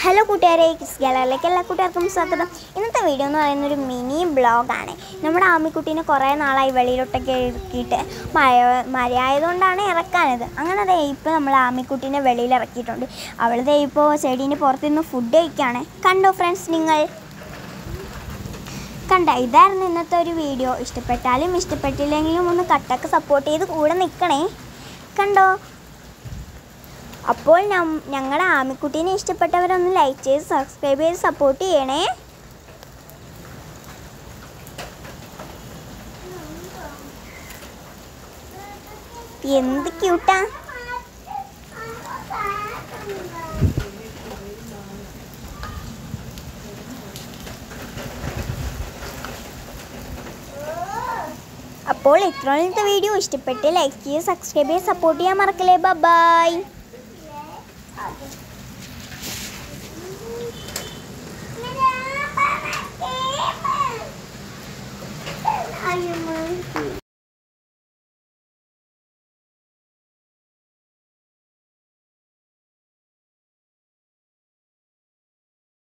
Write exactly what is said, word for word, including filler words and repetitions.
Hello കൂട്ടുകാരെ, kiss ഗാലറിയിലേക്ക് എല്ലാ കൂട്ടുകാർക്കും സ്വാഗതം. ഇന്നത്തെ വീഡിയോ എന്ന് പറയുന്നൊരു മിനി ബ്ലോഗാണ്. നമ്മുടെ ആമിക്കുട്ടീനെ കുറേ നാളായി വെളിയിലോട്ടൊക്കെ ഇറക്കിയിട്ട് മഴ മഴയായതുകൊണ്ടാണ് ഇറക്കാനത്. അങ്ങനെ ദേ ഇപ്പോൾ നമ്മൾ ആമിക്കുട്ടീനെ വെളിയിൽ ഇറക്കിയിട്ടുണ്ട്. അവൾ ദേ ഇപ്പോൾ ചെടീൻ്റെ പുറത്തുനിന്ന് ഫുഡ് കഴിക്കുകയാണ്. കണ്ടോ ഫ്രണ്ട്സ്, നിങ്ങൾ കണ്ട? ഇതായിരുന്നു ഇന്നത്തെ ഒരു വീഡിയോ. ഇഷ്ടപ്പെട്ടാലും ഇഷ്ടപ്പെട്ടില്ലെങ്കിലും ഒന്ന് കട്ടൊക്കെ സപ്പോർട്ട് ചെയ്ത് കൂടെ നിൽക്കണേ. കണ്ടോ? അപ്പോൾ ഞങ്ങളുടെ ആമിക്കുട്ടീനെ ഇഷ്ടപ്പെട്ടവരൊന്ന് ലൈക്ക് ചെയ്ത് സബ്സ്ക്രൈബ് ചെയ്ത് സപ്പോർട്ട് ചെയ്യണേ. എന്ത് ക്യൂട്ടാ! അപ്പോൾ ഇത്രയും വീഡിയോ ഇഷ്ടപ്പെട്ട് ലൈക്ക് ചെയ്ത് സബ്സ്ക്രൈബ് ചെയ്ത് സപ്പോർട്ട് ചെയ്യാൻ മറക്കല്ലേ. ബൈ.